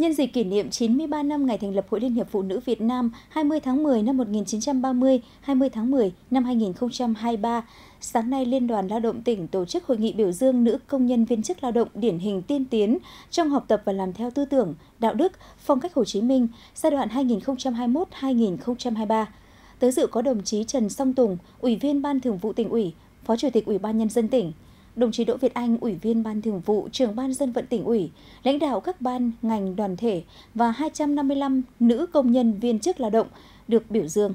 Nhân dịp kỷ niệm 93 năm ngày thành lập Hội Liên hiệp Phụ nữ Việt Nam 20 tháng 10 năm 1930, 20 tháng 10 năm 2023, sáng nay Liên đoàn Lao động tỉnh tổ chức hội nghị biểu dương nữ công nhân viên chức lao động điển hình tiên tiến trong học tập và làm theo tư tưởng, đạo đức, phong cách Hồ Chí Minh giai đoạn 2021-2023. Tới dự có đồng chí Trần Song Tùng, Ủy viên Ban Thường vụ Tỉnh ủy, Phó Chủ tịch Ủy ban Nhân dân tỉnh, đồng chí Đỗ Việt Anh, Ủy viên Ban Thường vụ, Trưởng Ban Dân vận Tỉnh ủy, lãnh đạo các ban, ngành, đoàn thể và 255 nữ công nhân viên chức lao động được biểu dương.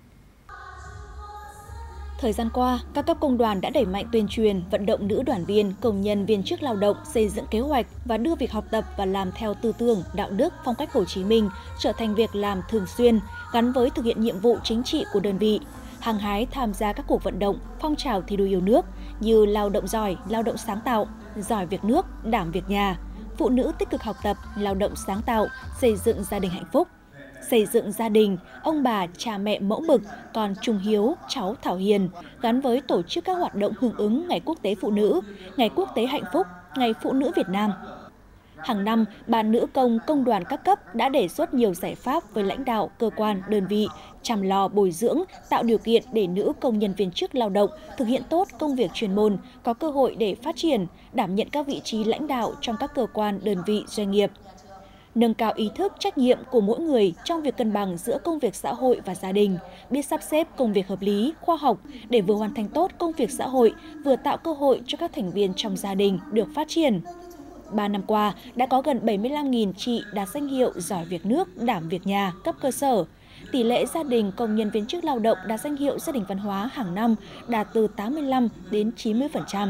Thời gian qua, các cấp công đoàn đã đẩy mạnh tuyên truyền, vận động nữ đoàn viên, công nhân viên chức lao động xây dựng kế hoạch và đưa việc học tập và làm theo tư tưởng, đạo đức, phong cách Hồ Chí Minh trở thành việc làm thường xuyên, gắn với thực hiện nhiệm vụ chính trị của đơn vị. Hăng hái tham gia các cuộc vận động, phong trào thi đua yêu nước như lao động giỏi, lao động sáng tạo, giỏi việc nước, đảm việc nhà, phụ nữ tích cực học tập, lao động sáng tạo, xây dựng gia đình hạnh phúc. Xây dựng gia đình, ông bà, cha mẹ mẫu mực, con trung hiếu, cháu thảo hiền, gắn với tổ chức các hoạt động hưởng ứng Ngày Quốc tế Phụ nữ, Ngày Quốc tế Hạnh phúc, Ngày Phụ nữ Việt Nam. Hàng năm, Ban Nữ công Công đoàn các cấp đã đề xuất nhiều giải pháp với lãnh đạo, cơ quan, đơn vị, chăm lo bồi dưỡng, tạo điều kiện để nữ công nhân viên chức lao động thực hiện tốt công việc chuyên môn, có cơ hội để phát triển, đảm nhận các vị trí lãnh đạo trong các cơ quan, đơn vị, doanh nghiệp. Nâng cao ý thức trách nhiệm của mỗi người trong việc cân bằng giữa công việc xã hội và gia đình, biết sắp xếp công việc hợp lý, khoa học để vừa hoàn thành tốt công việc xã hội, vừa tạo cơ hội cho các thành viên trong gia đình được phát triển. 3 năm qua, đã có gần 75.000 chị đạt danh hiệu giỏi việc nước, đảm việc nhà cấp cơ sở. Tỷ lệ gia đình công nhân viên chức lao động đạt danh hiệu gia đình văn hóa hàng năm đạt từ 85 đến 90%.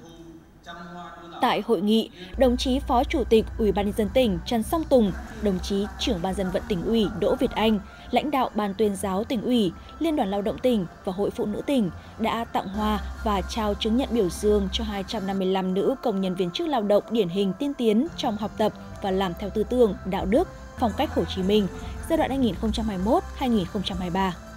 Tại hội nghị, đồng chí Phó Chủ tịch Ủy ban Nhân dân tỉnh Trần Song Tùng, đồng chí Trưởng Ban Dân vận Tỉnh ủy Đỗ Việt Anh, lãnh đạo Ban Tuyên giáo Tỉnh ủy, Liên đoàn Lao động tỉnh và Hội Phụ nữ tỉnh đã tặng hoa và trao chứng nhận biểu dương cho 255 nữ công nhân viên chức lao động điển hình tiên tiến trong học tập và làm theo tư tưởng, đạo đức, phong cách Hồ Chí Minh giai đoạn 2021-2023.